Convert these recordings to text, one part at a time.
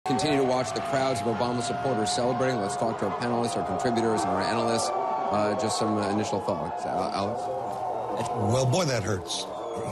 Continue to watch the crowds of Obama supporters celebrating. Let's talk to our panelists, our contributors, and our analysts. Just some initial thoughts. Alex? Well, boy, that hurts.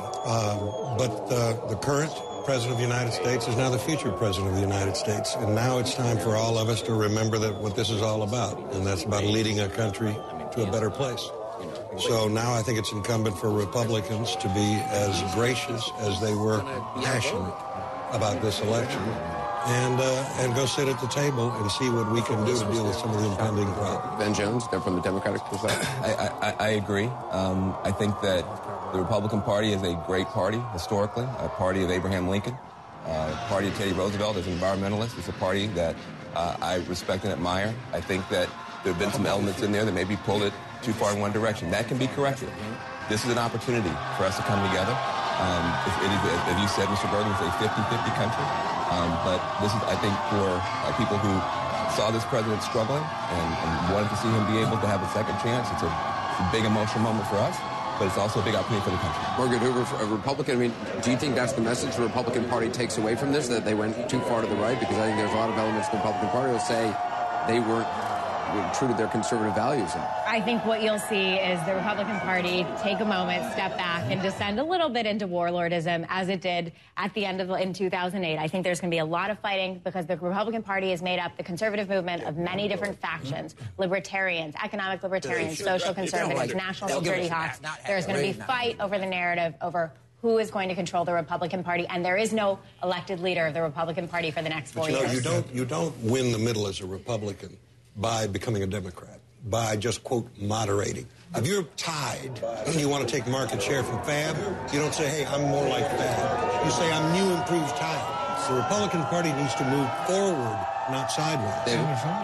But the current President of the United States is now the future President of the United States. And now it's time for all of us to remember that what this is all about. And that's about leading a country to a better place. So now I think it's incumbent for Republicans to be as gracious as they were passionate about this election. And go sit at the table and see what we can do to deal with some of the impending problems. Ben Jones, from the Democratic perspective. I agree. I think that the Republican Party is a great party, historically, a party of Abraham Lincoln, a party of Teddy Roosevelt as an environmentalist. It's a party that I respect and admire. I think that there have been some elements in there that maybe pulled it too far in one direction. That can be corrected. This is an opportunity for us to come together. It is, as you said, Mr. Gergen, it's a 50-50 country. But this is, I think, for people who saw this president struggling and wanted to see him be able to have a second chance. It's a big emotional moment for us, but it's also a big opportunity for the country. Margaret Hoover, a Republican, do you think that's the message the Republican Party takes away from this, that they went too far to the right? Because I think there's a lot of elements of the Republican Party that say they weren't true to their conservative values. I think what you'll see is the Republican Party take a moment, step back, and descend a little bit into warlordism, as it did at the end of in 2008. I think there's going to be a lot of fighting because the Republican Party is made up, the conservative movement, of many different factions: libertarians, economic libertarians, social conservatives, national security hawks. There's going to be fight over the narrative, over who is going to control the Republican Party, and there is no elected leader of the Republican Party for the next 4 years. You don't win the middle as a Republican by becoming a Democrat, by just, quote, moderating. If you're tied and you want to take market share from Fab, you don't say, hey, I'm more like Fab. You say, I'm new, improved Tide. The Republican Party needs to move forward, not sideways.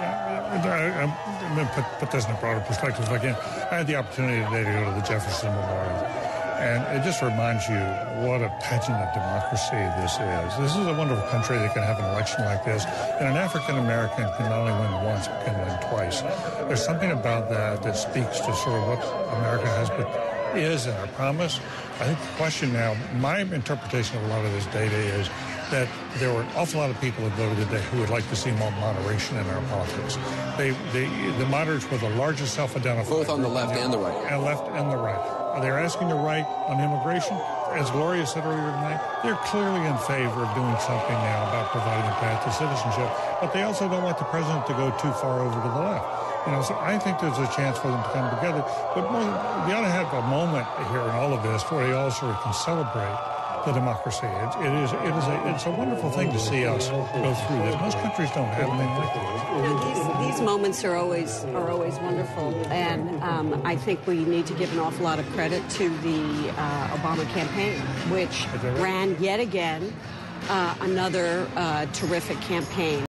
I'm going to put this in a broader perspective if I can. I had the opportunity today to go to the Jefferson Memorial. And it just reminds you what a pageant of democracy this is. This is a wonderful country that can have an election like this. And an African-American can not only win once, but can win twice. There's something about that that speaks to sort of what America is and our promise. I think the question now, my interpretation of a lot of this data is that there were an awful lot of people that voted today who would like to see more moderation in our politics. The moderates were the largest self-identified. Both on the left and the right. And left and the right. They're asking the right on immigration. As Gloria said earlier tonight, they're clearly in favor of doing something now about providing a path to citizenship, but they also don't want the president to go too far over to the left. So I think there's a chance for them to come together. But we ought to have a moment here in all of this where they all sort of can celebrate the democracy. It's a wonderful thing to see us go through this. Most countries don't have anything like this. These moments are always wonderful, and I think we need to give an awful lot of credit to the Obama campaign, which ran yet again another terrific campaign.